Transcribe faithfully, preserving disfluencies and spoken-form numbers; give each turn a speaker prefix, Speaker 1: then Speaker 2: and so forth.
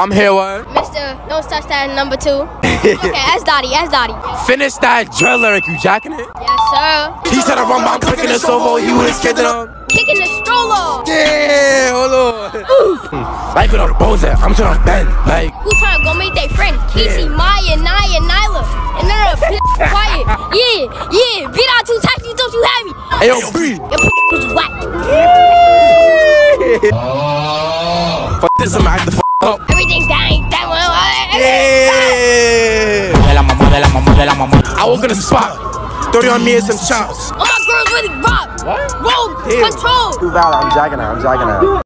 Speaker 1: I'm here, what?
Speaker 2: Mister Don't touch that number two. Okay, ask Dottie, ask Dottie.
Speaker 1: Finish that drill lyric, you jacking it?
Speaker 2: Yes, sir.
Speaker 1: He said a rum bomb clicking the sofa, he with his kids in him.
Speaker 2: Kicking the stroller.
Speaker 1: Yeah, hold on. Like with all the bones at, I'm trying to bend. Like,
Speaker 2: who trying to go meet they friend? Kesey, Maya, Naya, Nyla. And none of the bitch quiet. Yeah, yeah. Beat out two times, you don't you have me.
Speaker 1: Hey, yo, breathe.
Speaker 2: Your was whack.
Speaker 1: Fuck this, I'm act the f up.
Speaker 2: Everything dying, that one.
Speaker 1: Yeah. I walk in the spot. thirty on me and some chops.
Speaker 2: All my girls really rock.
Speaker 1: What?
Speaker 2: Roll,
Speaker 1: Damn.
Speaker 2: control.
Speaker 1: Too valid, I'm jacking out, I'm jacking out.